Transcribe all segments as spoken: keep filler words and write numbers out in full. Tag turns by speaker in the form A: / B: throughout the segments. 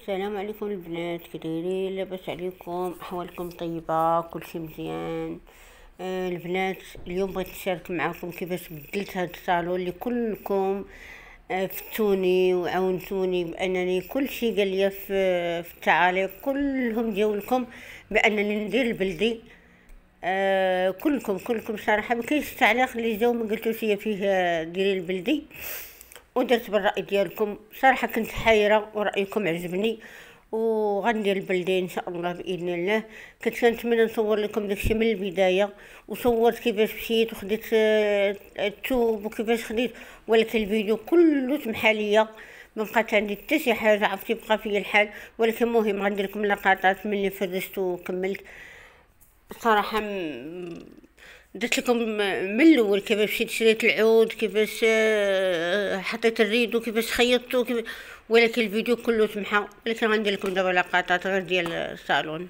A: السلام عليكم البنات، كدايرين؟ لاباس عليكم؟ احوالكم طيبه؟ كلشي مزيان؟ آه البنات، اليوم بغيت نشارك معكم كيفاش بدلت هاد الصالون اللي كلكم آه فتوني وعاونتوني بانني كلشي قال لي في في التعاليق كلهم ديالكم بانني ندير البلدي. آه كلكم كلكم صراحه ما كاينش تعليق اللي جاو ما قلتوش هي فيه آه، ديري البلدي. ودرت بالرأي ديالكم صراحة، كنت حيرة ورأيكم عجبني وغندير البلدي ان شاء الله باذن الله. كنت كنتمنى نصور لكم داكشي من البدايه، وصورت كيفاش مشيت وخديت آه، التوب وكيفاش خديت، ولكن الفيديو كله تمحى ليا، ما بقات عندي حتى شي حاجه، عرفتي بقى فيا الحال. ولكن المهم غندير لكم لقطات ملي فرشت وكملت. صراحه درت لكم من الاول كيفاش مشيت شريت العود، كيفاش آه، حطيت الريدو، كيفاش خيطته، كيف... ولكن الفيديو كله تمحى. ولكن غندير لكم دابا لقطات غير ديال الصالون،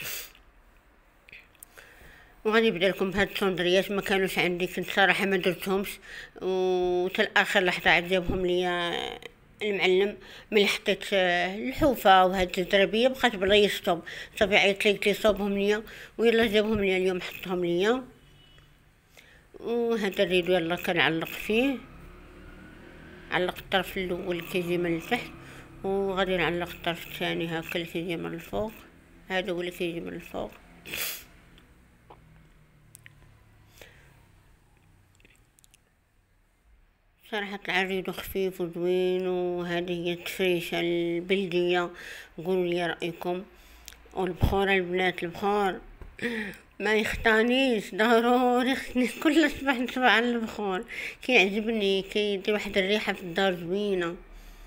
A: وغادي نبدا لكم بهاد الصندريات. ما كانوش عندي، كنت صراحه ما درتهمش، وتا الاخر لحظه عاد جابهم ليا المعلم. ملي حطيت آه، الحوفه وهاد الزرابيه بقات بلا يصوب، صافي عيطت لي قلت لي صوبهم ليا، ويلا جابهم ليا اليوم حطهم ليا. وهذا الريدو يلا كنعلق فيه، علق الطرف الاول كيجي من التحت، وغادي نعلق الطرف الثاني هكا اللي كيجي من الفوق. هذا هو اللي كيجي من الفوق. صراحة العريض خفيف وزوين، وهذه هي التفريشة البلدية. قولوا لي رأيكم. والبخور البنات، البخور ما يخطانيش، ضروري خصني كل صباح نصبح على البخور، كيعجبني، كيدي واحد الريحة في الدار زوينة.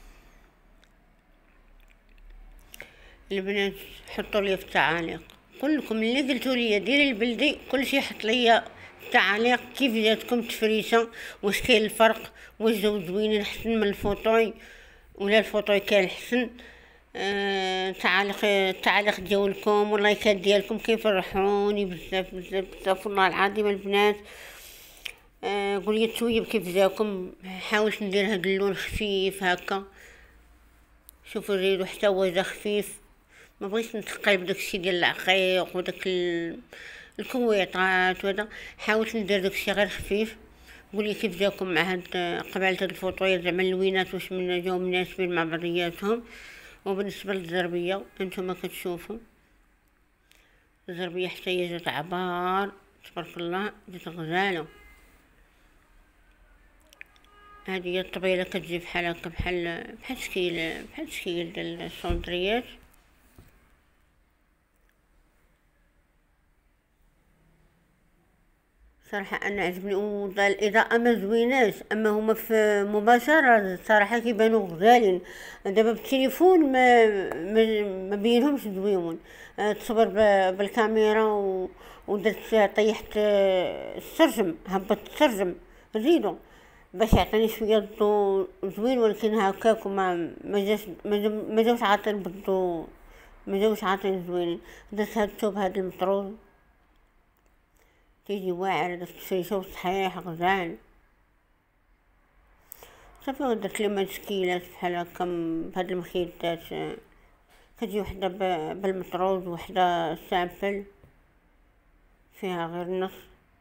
A: البنات حطوا لي في التعاليق كلكم اللي قلتوا لي ديري البلدي، كل شيء حط لي في التعاليق كيف جاتكم التفريشه، واش كاين الفرق، واش جاو زوينين احسن من الفوطوي ولا الفوطوي كان احسن. آه تعاليق التعاليق ديالكم واللايكات ديالكم كيفرحوني بزاف بزاف بزاف والله العظيم البنات. آه قولي التويب كيف جاكم. حاولت ندير هاد اللون خفيف هكا، شوفوا الريدو حتى هو جا خفيف. ما بغيتش نتقل بداكشي ديال العقيق وداك ال- الكويطات وهذا، حاولت ندير داكشي غير خفيف. قولي كيف جاكم مع هاد قبالة هاد الفوطويات زعما اللوينات، واش من جاو مناسبين مع بعضياتهم. وبالنسبه للزربيه انتما كتشوفوا الزربيه حتى هي جات عبار تبارك الله، جات غزاله. هذه هي الطبيله كتجي بحال هكا، بحال بحال شكيل بحال شكيل ديال الصندريات. صراحة أنا عجبني، وضا الإضاءة ما زويناش، أما هما في مباشرة صراحة كيبانو غزالين. دابا بالتليفون ما ما, ما بينهمش زويون. آه، تصور ب- بالكاميرا و... ودرت فيها طيحت آه، السرجم، هبطت السرجم زيدو باش يعطيني شوية الضو زوين، ولكن هكاك ما ما جاش ما جا- ما جاوش عاطين بالضو، ما جاوش عاطين زوينين. درت هاد الثوب هاد المطروز كيجي واعر، درت فيه شوط صحيح غزال. صافي درت لي مشكيلات بحال هكا بهاد المخيطات، كتجي وحده بالمطروز وحده سامبل فيها غير النص.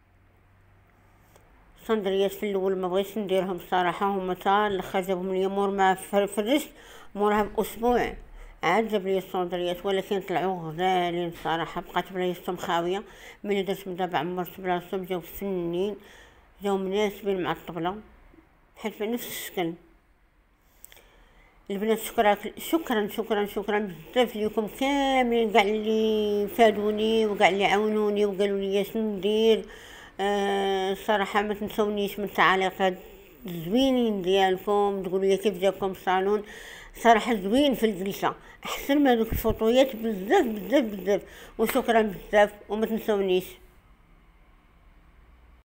A: الصندريات في الاول ما بغيتش نديرهم الصراحه، هما تا الاخر جابهم ليا مور ما فرشت، موراها باسبوع عاد جاب لي الصندريات، ولكن طلعوا غزالين صراحه. بقات بلايصتهم خاويه، ملي درت مدابع عمرت بلاصتهم جاو فنين، جاو مناسبين مع الطبله بحال في نفس الشكل. البنات شكرا شكرا شكرا شكرا بزاف ليكم كاملين، كاع اللي فادوني وكاع اللي عاونوني وقالوا لي شنو ندير. آه الصراحه ما تنسونيش من التعليقات الزوينين ديالكم، تقولوا لي كيف جاكم الصالون. صراحه زوين في الجلسه، احسن من هذوك الفوطويات بزاف بزاف بزاف. وشكرا بزاف وما تنسونيش.